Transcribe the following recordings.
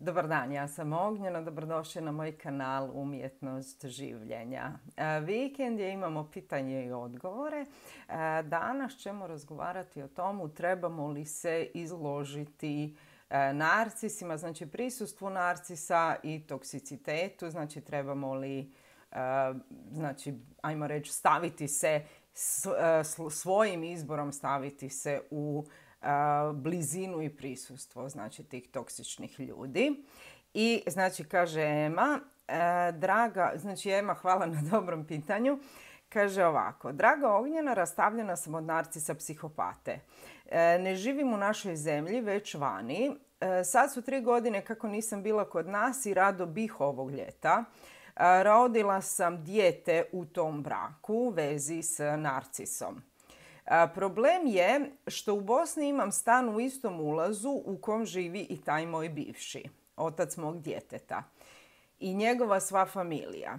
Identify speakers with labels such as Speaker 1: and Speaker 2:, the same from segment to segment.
Speaker 1: Dobar dan, ja sam Ognjena, dobrodošli na moj kanal Umjetnost življenja. Vikend je, imamo pitanje i odgovore. Danas ćemo razgovarati o tomu trebamo li se izložiti narcisima, znači prisustvu narcisa i toksicitetu, znači trebamo li, znači, ajmo reći, staviti se svojim izborom staviti se u blizinu i prisustvo, znači, tih toksičnih ljudi. I znači kaže Ema, draga, znači Ema, hvala na dobrom pitanju. Kaže ovako, draga Ognjena, rastavljena sam od narcisa psihopate. Ne živim u našoj zemlji, već vani. Sad su 3 godine kako nisam bila kod nas i rado bih ovog ljeta. Rodila sam dijete u tom braku, vezi s narcisom. Problem je što u Bosni imam stan u istom ulazu u kom živi i taj moj bivši, otac mog djeteta i njegova sva familija.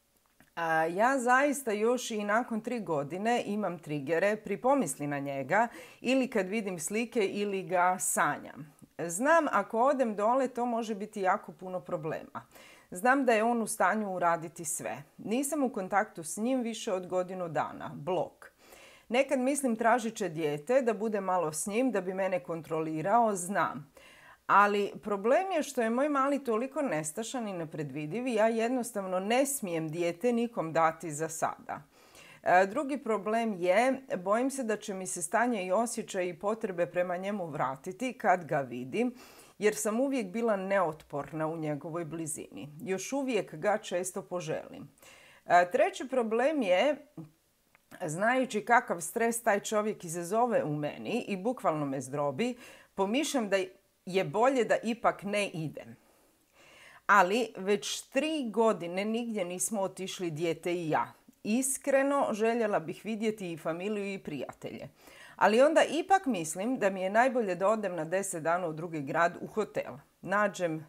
Speaker 1: Ja zaista još i nakon 3 godine imam trigere pri pomisli na njega ili kad vidim slike ili ga sanjam. Znam ako odem dole to može biti jako puno problema. Znam da je on u stanju uraditi sve. Nisam u kontaktu s njim više od godinu dana. Blok. Nekad mislim tražit će dijete da bude malo s njim, da bi mene kontrolirao, znam. Ali problem je što je moj mali toliko nestašan i nepredvidiv i ja jednostavno ne smijem dijete nikom dati za sada. Drugi problem je, bojim se da će mi se stanje i osjećaj i potrebe prema njemu vratiti kad ga vidim, jer sam uvijek bila neotporna u njegovoj blizini. Još uvijek ga često poželim. Treći problem je, znajući kakav stres taj čovjek izazove u meni i bukvalno me zdrobi, pomišljam da je bolje da ipak ne idem. Ali već 3 godine nigdje nismo otišli dijete i ja. Iskreno željela bih vidjeti i familiju i prijatelje. Ali onda ipak mislim da mi je najbolje da odem na 10 dana u drugi grad u hotel. Nađem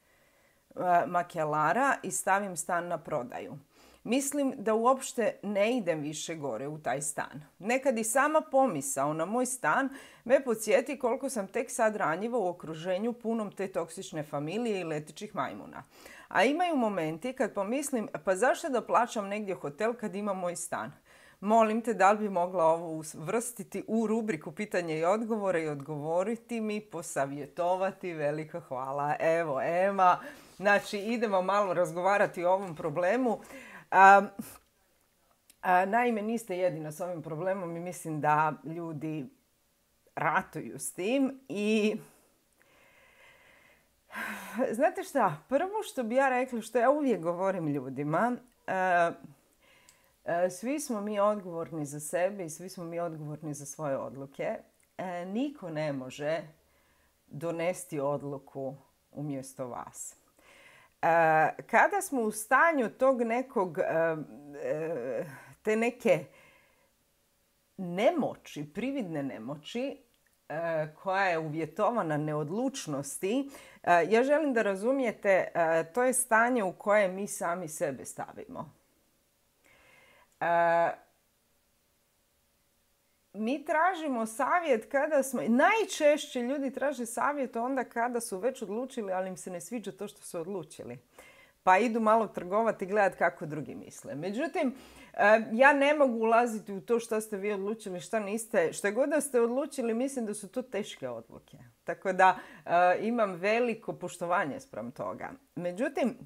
Speaker 1: makelara i stavim stan na prodaju. Mislim da uopšte ne idem više gore u taj stan. Nekad i sama pomisao na moj stan me podsjeti koliko sam tek sad ranjiva u okruženju punom te toksične familije i letećih majmuna. A imaju momenti kad pomislim, pa zašto da plaćam negdje hotel kad imam moj stan? Molim te, da li bi mogla ovo uvrstiti u rubriku pitanje i odgovore i odgovoriti mi, posavjetovati? Veliko hvala. Evo, Ema, znači idemo malo razgovarati o ovom problemu. Naime, niste jedina s ovim problemom i mislim da ljudi ratuju s tim. I znate šta, prvo što bi ja rekla, što ja uvijek govorim ljudima, svi smo mi odgovorni za sebe i svi smo mi odgovorni za svoje odluke. Niko ne može donesti odluku umjesto vas. Kada smo u stanju tog nekog, te neke nemoći, prividne nemoći, koja je uvjetovana neodlučnosti, ja želim da razumijete, to je stanje u koje mi sami sebe stavimo. Mi tražimo savjet kada smo, najčešće ljudi traže savjet onda kada su već odlučili, ali im se ne sviđa to što su odlučili. Pa idu malo trgovati i gledati kako drugi misle. Međutim, ja ne mogu ulaziti u to što ste vi odlučili, što niste. Što god da ste odlučili, mislim da su to teške odluke. Tako da imam veliko poštovanje spram toga. Međutim,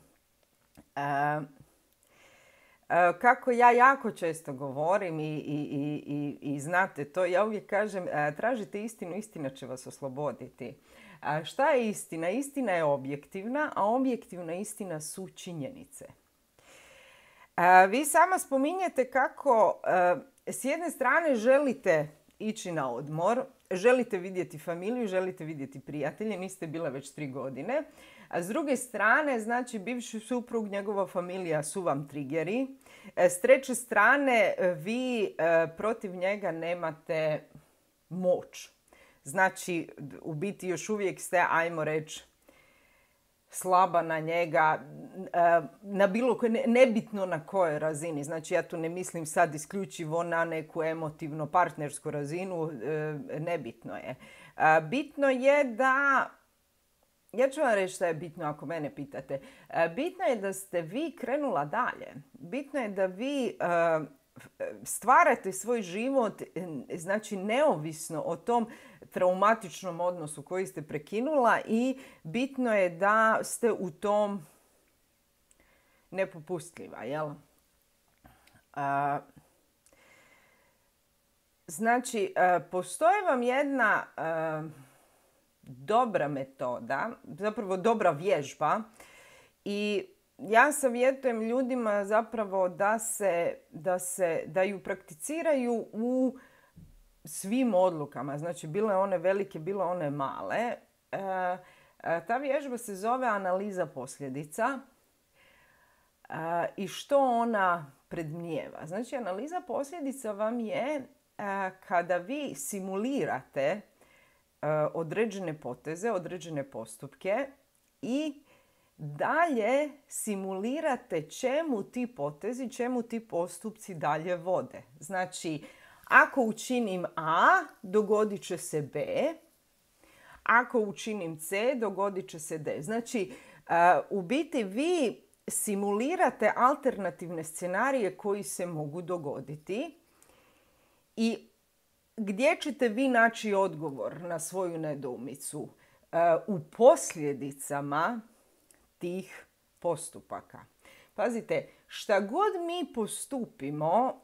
Speaker 1: kako ja jako često govorim i znate to, ja uvijek kažem tražite istinu, istina će vas osloboditi. Šta je istina? Istina je objektivna, a objektivna istina su činjenice. Vi sama spominjete kako s jedne strane želite ići na odmor, želite vidjeti familiju, želite vidjeti prijatelje, niste bile već 3 godine. A s druge strane, znači, bivši suprug, njegova familija su vam trigeri. S treće strane, vi protiv njega nemate moć. Znači, u biti još uvijek ste, ajmo reći, slaba na njega, na bilo koje, nebitno na kojoj razini. Znači, ja tu ne mislim sad isključivo na neku emotivno partnersku razinu, nebitno je. Bitno je da ja ću vam reći što je bitno ako mene pitate. Bitno je da ste vi krenula dalje. Bitno je da vi stvarate svoj život, znači neovisno o tom traumatičnom odnosu koji ste prekinula i bitno je da ste u tom nepopustljiva, jel? Znači, postoji vam jedna dobra metoda, zapravo dobra vježba i ja savjetujem ljudima zapravo da ju prakticiraju u svim odlukama. Znači, bile one velike, bile one male. Ta vježba se zove analiza posljedica. I što ona predmnijeva? Znači, analiza posljedica vam je kada vi simulirate određene poteze, određene postupke i dalje simulirate čemu ti potezi, čemu ti postupci dalje vode. Znači, ako učinim A, dogodit će se B. Ako učinim C, dogodit će se D. Znači, u biti vi simulirate alternativne scenarije koji se mogu dogoditi i gdje ćete vi naći odgovor na svoju nedoumicu? U posljedicama tih postupaka. Pazite, šta god mi postupimo,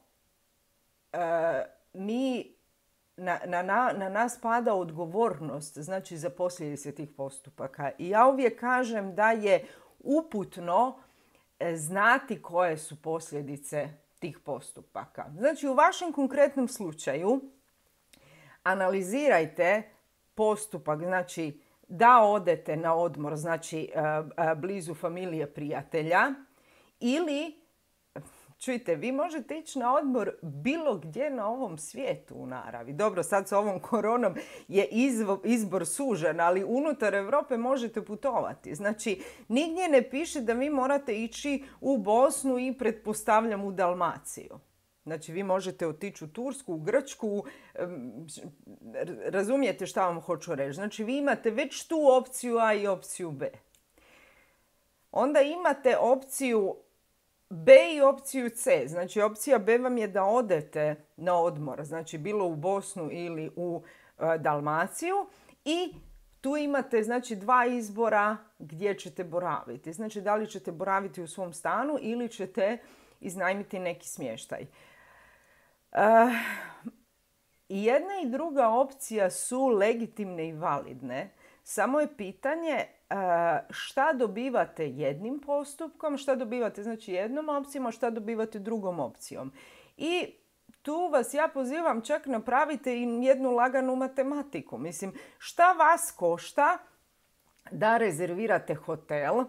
Speaker 1: na nas pada odgovornost, znači za posljedice tih postupaka. I ja uvijek kažem da je uputno znati koje su posljedice tih postupaka. Znači, u vašem konkretnom slučaju analizirajte postupak, znači da odete na odmor, znači blizu familije, prijatelja, ili, čujte, vi možete ići na odmor bilo gdje na ovom svijetu u naravi. Dobro, sad s ovom koronom je izbor sužen, ali unutar Europe možete putovati. Znači, nigdje ne piše da vi morate ići u Bosnu i pretpostavljam u Dalmaciju. Znači, vi možete otići u Tursku, u Grčku, razumijete šta vam hoću reći. Znači, vi imate već tu opciju A i opciju B. Onda imate opciju B i opciju C. Znači, opcija B vam je da odete na odmor, znači bilo u Bosnu ili u Dalmaciju i tu imate, znači, dva izbora gdje ćete boraviti. Znači, da li ćete boraviti u svom stanu ili ćete iznajmiti neki smještaj. I jedna i druga opcija su legitimne i validne. Samo je pitanje šta dobivate jednim postupkom, šta dobivate, znači, jednom opcijom, a šta dobivate drugom opcijom. I tu vas ja pozivam, čak napravite i jednu laganu matematiku. Mislim, šta vas košta da rezervirate hotel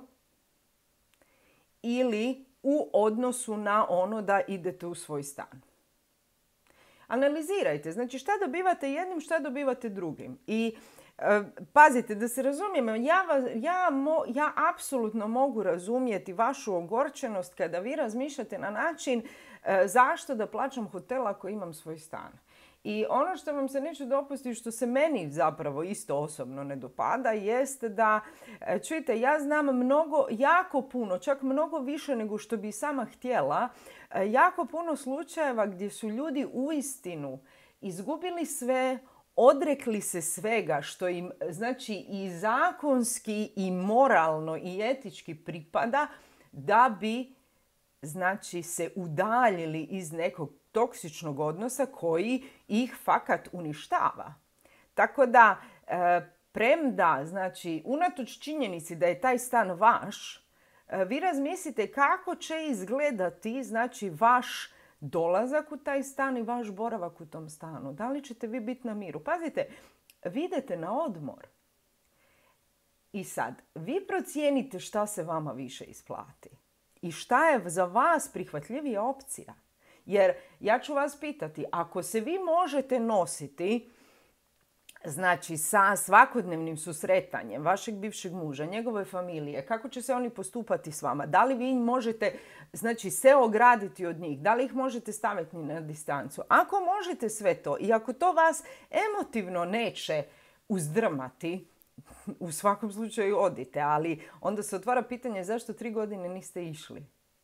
Speaker 1: ili u odnosu na ono da idete u svoj stan. Analizirajte, znači šta dobivate jednim, šta dobivate drugim. I pazite, da se razumijemo, ja apsolutno mogu razumjeti vašu ogorčenost kada vi razmišljate na način zašto da plaćam hotel ako imam svoj stan. I ono što vam se neće dopustiti, što se meni zapravo isto osobno ne dopada, jeste da, čujte, ja znam jako puno, čak mnogo više nego što bi sama htjela, jako puno slučajeva gdje su ljudi uistinu izgubili sve, odrekli se svega što im, znači, i zakonski i moralno i etički pripada da bi, znači, se udaljili iz nekog toksičnog odnosa koji ih fakat uništava. Tako da, premda, znači, unatoč činjenici da je taj stan vaš, vi razmislite kako će izgledati, znači, vaš dolazak u taj stan i vaš boravak u tom stanu. Da li ćete vi biti na miru? Pazite, vi idete na odmor. I sad, vi procijenite šta se vama više isplati. I šta je za vas prihvatljivija opcija. Jer ja ću vas pitati, ako se vi možete nositi, znači, sa svakodnevnim susretanjem vašeg bivšeg muža, njegove familije, kako će se oni postupati s vama, da li vi možete, znači, se ograditi od njih, da li ih možete staviti na distancu. Ako možete sve to i ako to vas emotivno neće uzdrmati, u svakom slučaju odite, ali onda se otvara pitanje zašto 3 godine niste išli.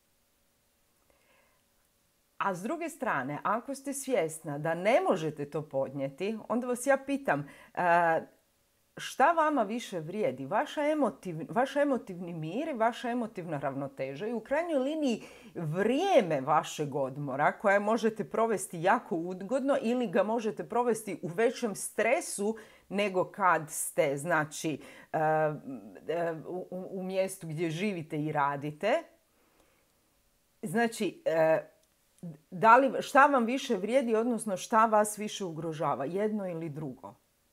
Speaker 1: A s druge strane, ako ste svjesna da ne možete to podnijeti, onda vas ja pitam, šta vama više vrijedi? Vaš emotivni mir i vaša emotivna ravnoteža i u krajnjoj liniji vrijeme vašeg odmora koje možete provesti jako ugodno ili ga možete provesti u većem stresu nego kad ste, znači, u mjestu gdje živite i radite. Znači, šta vam više vrijedi, odnosno šta vas više ugrožava, jedno ili drugo?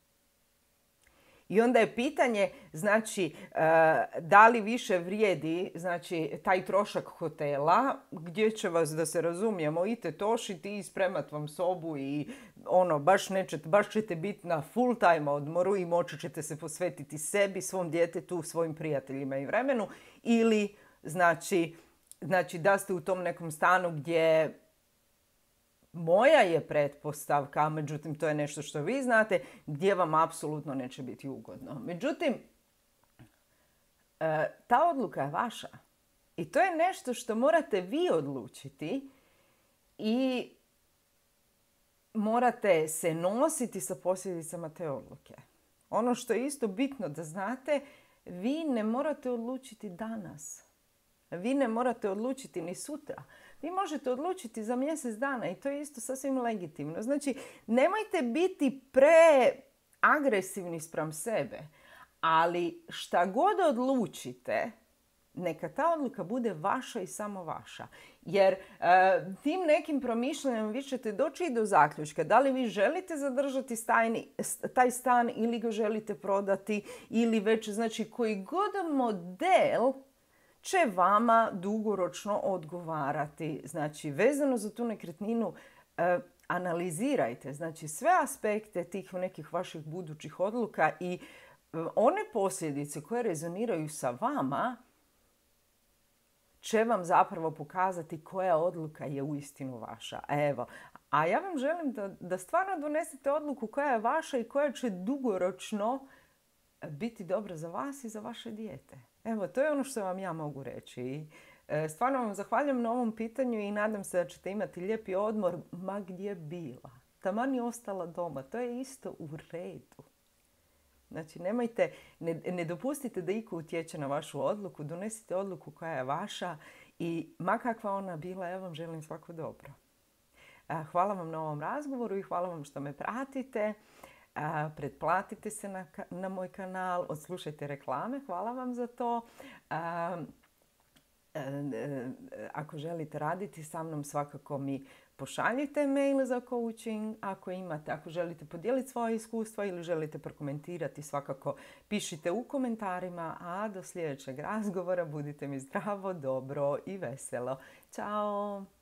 Speaker 1: I onda je pitanje, znači, da li više vrijedi, znači, taj trošak hotela, gdje će vas, da se razumijemo, i tetošiti i spremat vam sobu i baš ćete biti na full time odmoru i moći ćete se posvetiti sebi, svom djetetu, svojim prijateljima i vremenu, ili, znači da ste u tom nekom stanu gdje moja je pretpostavka, međutim to je nešto što vi znate, gdje vam apsolutno neće biti ugodno. Međutim, ta odluka je vaša. I to je nešto što morate vi odlučiti i morate se nositi sa posljedicama te odluke. Ono što je isto bitno da znate, vi ne morate odlučiti danas. Vi ne morate odlučiti ni sutra. Vi možete odlučiti za mjesec dana i to je isto sasvim legitimno. Znači, nemojte biti preagresivni spram sebe, ali šta god odlučite, neka ta odluka bude vaša i samo vaša. Jer tim nekim promišljanjem vi ćete doći i do zaključka da li vi želite zadržati taj stan ili ga želite prodati ili već, znači, koji god model će vama dugoročno odgovarati. Znači, vezano za tu nekretninu, analizirajte, znači, sve aspekte tih nekih vaših budućih odluka i one posljedice koje rezoniraju sa vama će vam zapravo pokazati koja odluka je uistinu vaša. Evo, a ja vam želim da stvarno donesete odluku koja je vaša i koja će dugoročno biti dobra za vas i za vaše dijete. Evo, to je ono što vam ja mogu reći. Stvarno vam zahvaljujem na ovom pitanju i nadam se da ćete imati lijepi odmor ma gdje bila. Taman je ostala doma. To je isto u redu. Znači, ne dopustite da iko utječe na vašu odluku. Donesite odluku koja je vaša i ma kakva ona bila, ja vam želim svako dobro. Hvala vam na ovom razgovoru i hvala vam što me pratite. Pretplatite se na moj kanal, odslušajte reklame, hvala vam za to. Ako želite raditi sa mnom, svakako mi pošaljite mail za coaching. Ako želite podijeliti svoje iskustva ili želite prokomentirati, svakako pišite u komentarima. A do sljedećeg razgovora budite mi zdravo, dobro i veselo. Ćao!